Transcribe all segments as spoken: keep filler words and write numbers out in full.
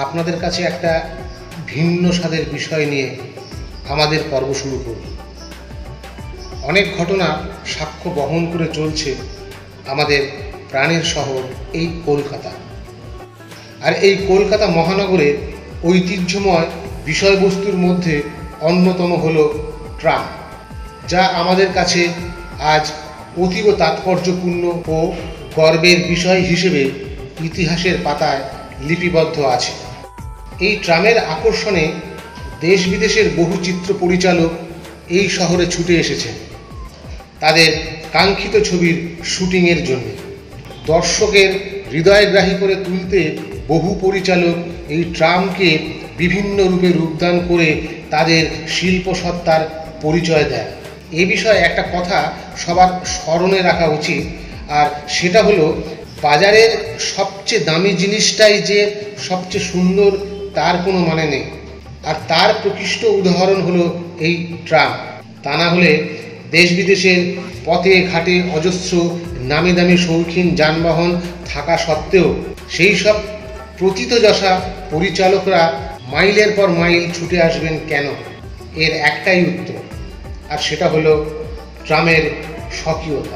আপনাদের কাছে একটা ভিন্ন স্বাদের বিষয় নিয়ে আমাদের পর্ব শুরু করব। অনেক ঘটনা সাক্ষ্য বহন করে চলছে আমাদের প্রাণের শহর এই কলকাতা। আর এই কলকাতা মহানগরের ঐতিহ্যময় বিষয়বস্তুর মধ্যে অন্যতম হল ট্রাম, যা আমাদের কাছে আজ অতীব তাৎপর্যপূর্ণ ও গর্বের বিষয় হিসেবে ইতিহাসের পাতায় লিপিবদ্ধ আছে। এই ট্রামের আকর্ষণে দেশ বিদেশের বহু চিত্র পরিচালক এই শহরে ছুটে এসেছেন তাদের কাঙ্ক্ষিত ছবির শুটিংয়ের জন্য। দর্শকের হৃদয়গ্রাহী করে তুলতে বহু পরিচালক এই ট্রামকে বিভিন্ন রূপে রূপদান করে তাদের শিল্পসত্তার পরিচয় দেয়। এ বিষয়ে একটা কথা সবার স্মরণে রাখা উচিত, আর সেটা হলো বাজারের সবচেয়ে দামি জিনিসটাই যে সবচেয়ে সুন্দর তার কোনো মানে নেই। আর তার প্রকৃষ্ট উদাহরণ হলো এই ট্রাম। তা না হলে দেশ বিদেশের পথে ঘাটে অজস্র নামি দামি শৌখিন যানবাহন থাকা সত্ত্বেও সেই সব প্রথিতযশা পরিচালকরা মাইলের পর মাইল ছুটে আসবেন কেন? এর একটাই উত্তর, আর সেটা হলো ট্রামের স্বকীয়তা।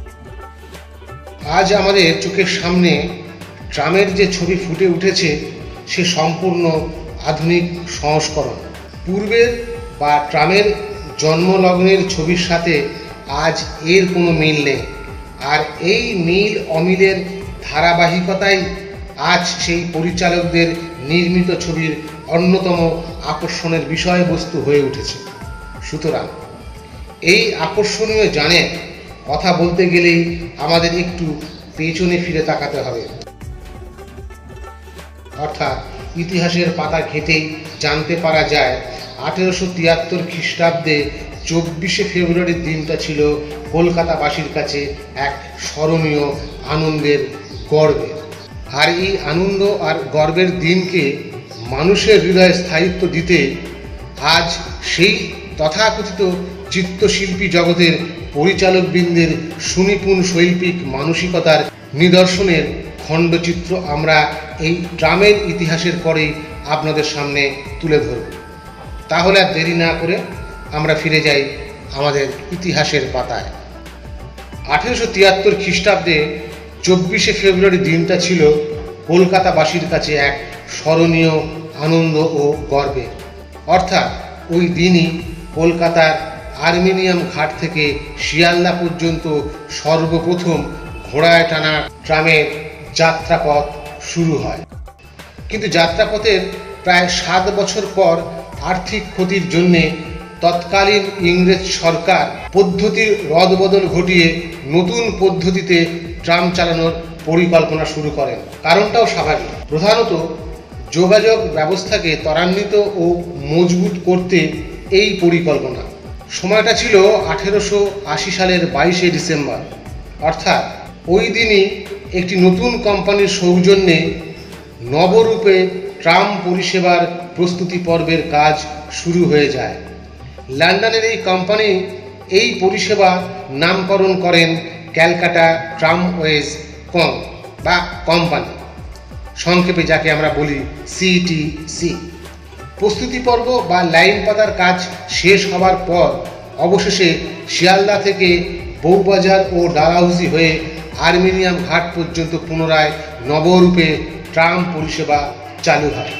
আজ আমাদের চোখের সামনে ট্রামের যে ছবি ফুটে উঠেছে সে সম্পূর্ণ আধুনিক সংস্করণ। পূর্বের বা ট্রামের জন্মলগ্নের ছবির সাথে আজ এর কোনো মিল নেই। আর এই মিল অমিলের ধারাবাহিকতাই আজ সেই পরিচালকদের নির্মিত ছবির অন্যতম আকর্ষণের বিষয়বস্তু হয়ে উঠেছে। সুতরাং এই আকর্ষণীয় জানে কথা বলতে গেলেই আমাদের একটু পেছনে ফিরে তাকাতে হবে, অর্থাৎ ইতিহাসের পাতা ঘেঁটেই জানতে পারা যায় আঠেরোশো তিয়াত্তর খ্রিস্টাব্দে চব্বিশে ফেব্রুয়ারির দিনটা ছিল কলকাতাবাসীর কাছে এক স্মরণীয় আনন্দের, গর্বের। আর এই আনন্দ আর গর্বের দিনকে মানুষের হৃদয়ে স্থায়িত্ব দিতে আজ সেই তথাকথিত চিত্রশিল্পী জগতের পরিচালকবৃন্দের সুনিপুণ শৈল্পিক মানসিকতার নিদর্শনের খণ্ডচিত্র আমরা এই ট্রামের ইতিহাসের পরেই আপনাদের সামনে তুলে ধরব। তাহলে আর দেরি না করে আমরা ফিরে যাই আমাদের ইতিহাসের পাতায়। আঠেরোশো তিয়াত্তর খ্রিস্টাব্দে চব্বিশে ফেব্রুয়ারি দিনটা ছিল কলকাতাবাসীর কাছে এক স্মরণীয় আনন্দ ও গর্বের। অর্থাৎ ওই দিনই কলকাতার আর্মেনিয়াম ঘাট থেকে শিয়ালদা পর্যন্ত সর্বপ্রথম ঘোড়ায় টানা ট্রামের যাত্রাপথ শুরু হয়। কিন্তু যাত্রাপথের প্রায় সাত বছর পর আর্থিক ক্ষতির জন্যে তৎকালীন ইংরেজ সরকার পদ্ধতির রদবদল ঘটিয়ে নতুন পদ্ধতিতে ট্রাম চালানোর পরিকল্পনা শুরু করেন। কারণটাও স্বাভাবিক, প্রধানত যোগাযোগ ব্যবস্থাকে ত্বরান্বিত ও মজবুত করতে এই পরিকল্পনা। সময়টা ছিল আঠেরোশো আশি সালের বাইশে ডিসেম্বর, অর্থাৎ ওই দিনই একটি নতুন কোম্পানির সৌজন্যে নবরূপে ট্রাম পরিষেবার প্রস্তুতি পর্বের কাজ শুরু হয়ে যায়। লন্ডনের এই কোম্পানি এই পরিষেবা নামকরণ করেন ক্যালকাটা ট্রামওয়েজ কম বা কোম্পানি, সংক্ষেপে যাকে আমরা বলি সিটিসি। প্রস্তুতি পর্ব বা লাইন পাতার কাজ শেষ হবার পর অবশেষে শিয়ালদা থেকে বউবাজার ও ডালহাউসি হয়ে আর্মেনিয়াম ঘাট পর্যন্ত পুনরায় নবরূপে ট্রাম পরিষেবা চালু হয়।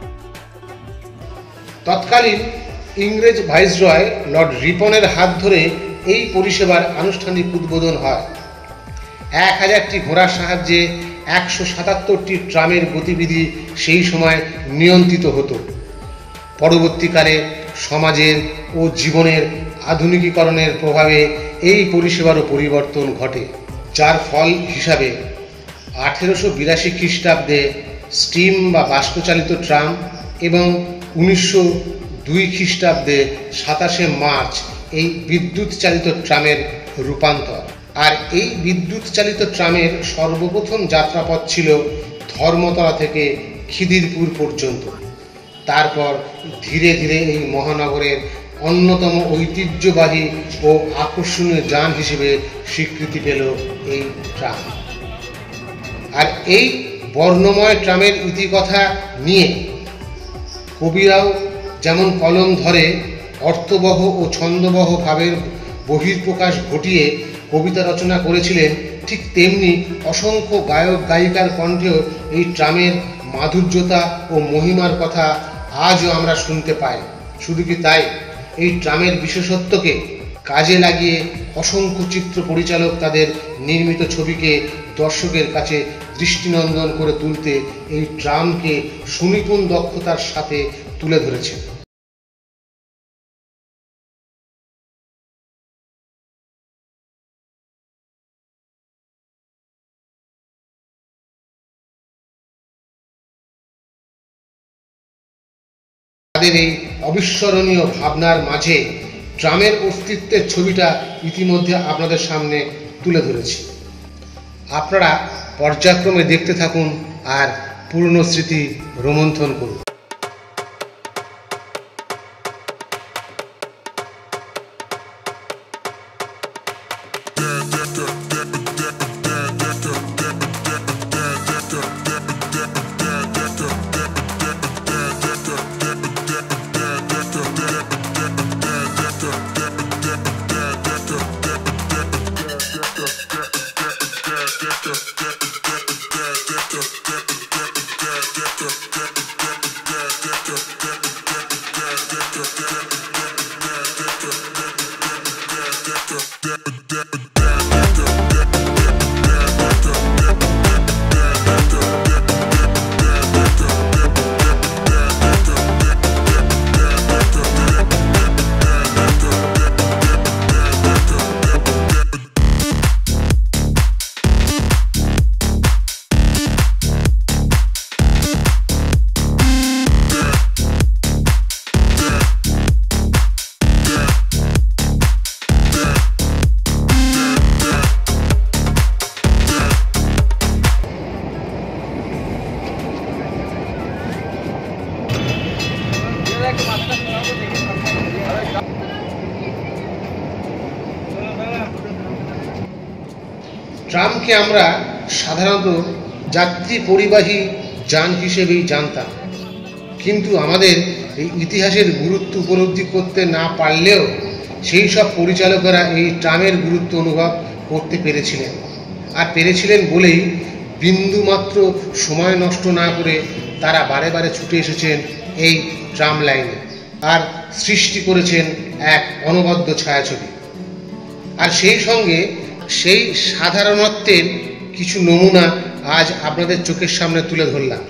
তৎকালীন ইংরেজ ভাইসরয় লর্ড রিপনের হাত ধরে এই পরিষেবার আনুষ্ঠানিক উদ্বোধন হয়। এক হাজারটি ঘোড়ার সাহায্যে একশো সাতাত্তরটি ট্রামের গতিবিধি সেই সময় নিয়ন্ত্রিত হতো। পরবর্তীকালে সমাজের ও জীবনের আধুনিকীকরণের প্রভাবে এই পরিষেবারও পরিবর্তন ঘটে, যার ফল হিসাবে আঠেরোশো বিরাশি খ্রিস্টাব্দে স্টিম বা বাষ্পচালিত ট্রাম এবং উনিশশো দুই খ্রিস্টাব্দে সাতাশে মার্চ এই বিদ্যুৎ চালিত ট্রামের রূপান্তর। আর এই বিদ্যুৎ চালিত ট্রামের সর্বপ্রথম যাত্রাপথ ছিল ধর্মতলা থেকে খিদিরপুর পর্যন্ত। তারপর ধীরে ধীরে এই মহানগরের অন্যতম ঐতিহ্যবাহী ও আকর্ষণীয় যান হিসেবে স্বীকৃতি পেল এই ট্রাম। আর এই বর্ণময় ট্রামের ইতিকথা নিয়ে কবিরাও যেমন কলম ধরে অর্থবহ ও ছন্দবহ ভাবের বহির্প্রকাশ ঘটিয়ে কবিতা রচনা করেছিলেন, ঠিক তেমনি অসংখ্য গায়ক গায়িকার কণ্ঠেও এই ট্রামের মাধুর্যতা ও মহিমার কথা আজও আমরা শুনতে পাই। শুধু কি তাই, এই ট্রামের বিশেষত্বকে কাজে লাগিয়ে অসংখ্য চিত্র পরিচালক তাদের নির্মিত ছবিকে দর্শকের কাছে দৃষ্টিনন্দন করে তুলতে এই ট্রামকে সুনিপুণ দক্ষতার সাথে তুলে ধরেছে। তাদের এই অবিস্মরণীয় ভাবনার মাঝে ট্রামের অস্তিত্বের ছবিটা ইতিমধ্যে আপনাদের সামনে তুলে ধরেছি। আপনারা পর্যায়ক্রমে দেখতে থাকুন আর পুরনো স্মৃতি রোমন্থন করুন। ট্রামকে আমরা সাধারণত যাত্রী পরিবাহী যান হিসেবেই জানতাম, কিন্তু আমাদের এই ইতিহাসের গুরুত্ব উপলব্ধি করতে না পারলেও সেই সব পরিচালকেরা এই ট্রামের গুরুত্ব অনুভব করতে পেরেছিলেন। আর পেরেছিলেন বলেই বিন্দুমাত্র সময় নষ্ট না করে তারা বারে বারে ছুটে এসেছেন এই ট্রাম লাইনে আর সৃষ্টি করেছেন এক অনবদ্য ছায়াছবি। আর সেই সঙ্গে সেই সাধারণত্বের কিছু নমুনা আজ আপনাদের চোখের সামনে তুলে ধরলাম।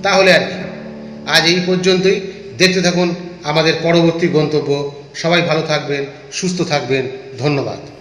তাহলে আর কি। আজ এই পর্যন্তই। দেখতে থাকুন আমাদের পরবর্তী গন্তব্য। সবাই ভালো থাকবেন, সুস্থ থাকবেন। ধন্যবাদ।